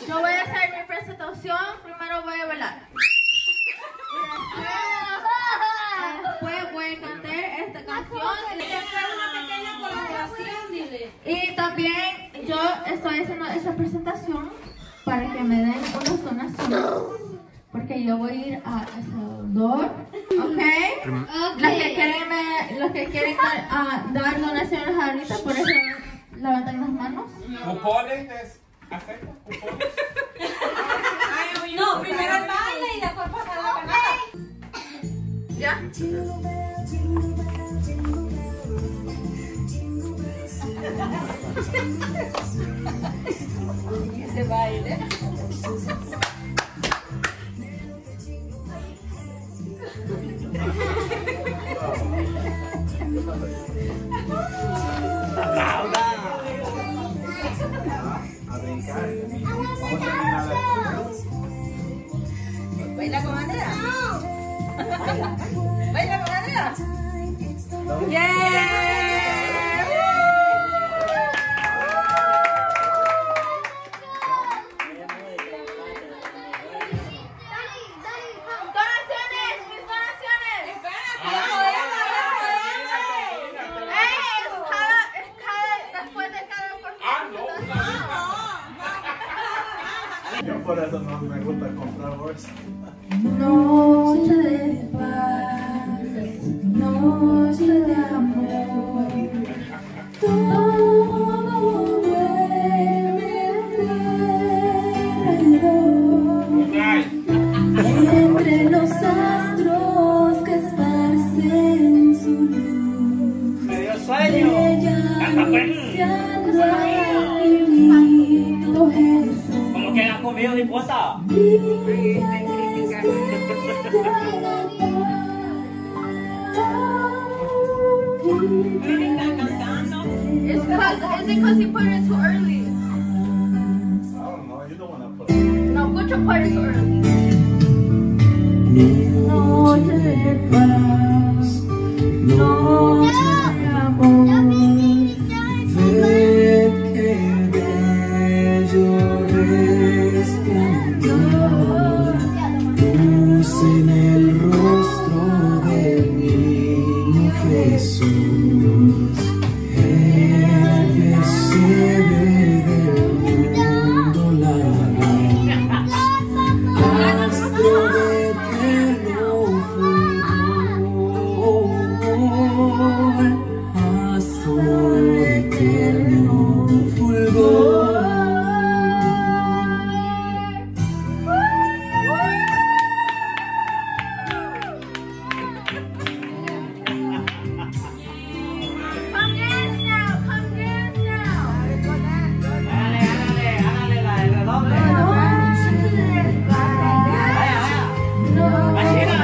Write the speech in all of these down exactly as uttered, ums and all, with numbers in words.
Yo voy a hacer mi presentación. Primero voy a bailar. Después voy a cantar esta canción. Y también yo estoy haciendo esta presentación para que me den unas donaciones. Porque yo voy a ir a El Salvador. ¿Ok? Okay. Los que quieren, me, los que quieren uh, dar donaciones ahorita, por eso levantan las manos. ¿Cupones? ¿Aceptas cupones? No, primero el baile y después pasar la canasta. ¿Ya? Ese baile. ¿Baila con Andrea? ¿Baila con Andrea? ¡Yeah! ¡Donaciones! ¡Mis donaciones! ¡Ey! Es cada, es cada, después de cada Ah, no. Yo por eso no me gusta comprar bolsas. Noche de paz, noche de amor, todo vuelve alrededor, entre los astros que esparcen su luz, Me dio sueño. brillando al infinito Jesús. Como que has comido de puesta. It's because, is it because you put it too early? I don't know, you don't want to put it. No, put your part too early. Noche de paz, noche de amor. Ved que bello resplandor, luz en el rostro del niño Jesús, el que se ve del mundo la luz, astro de eterno fulgor, astro de eterno fulgor. Come dance now, come dance now. Hágale, hágale, hágale la del redoble. Machina.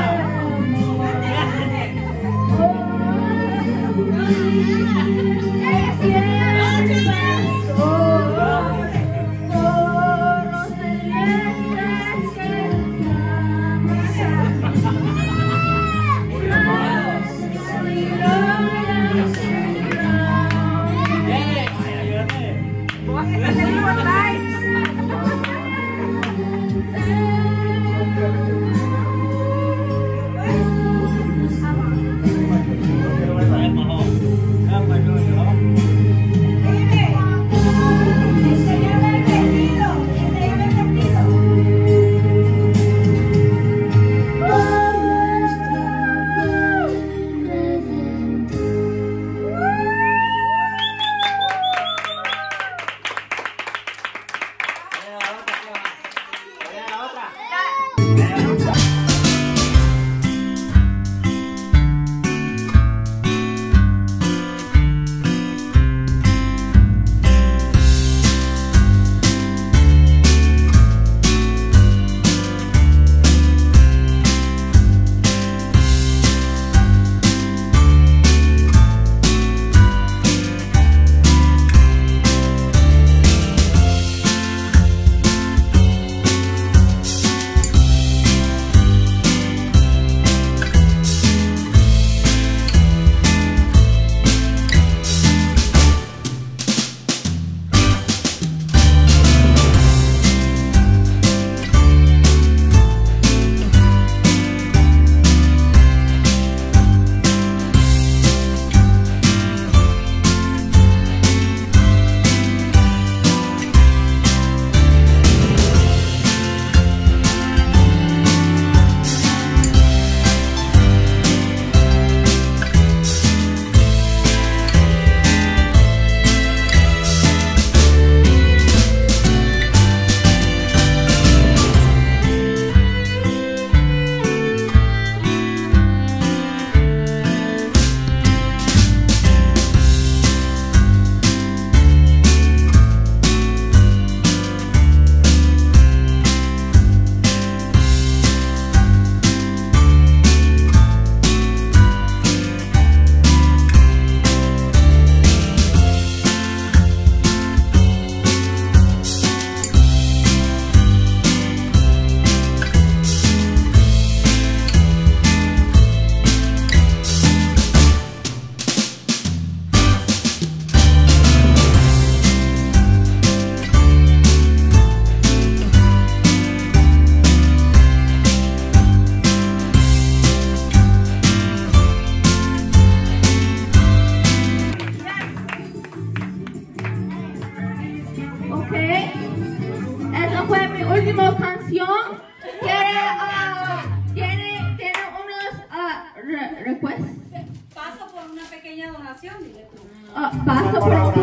esa fue mi última canción. ¿Tiene, uh, tiene, tiene unos uh, re requests? Paso por una pequeña donación, dile tú. Uh, paso por una